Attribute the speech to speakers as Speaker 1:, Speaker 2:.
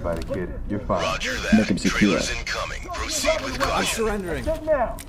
Speaker 1: about it, kid. You're fine.
Speaker 2: Roger
Speaker 3: Make him
Speaker 2: that.
Speaker 3: secure.
Speaker 2: Trailers incoming. Proceed with
Speaker 4: I'm
Speaker 2: caution.
Speaker 4: surrendering.
Speaker 1: Check now.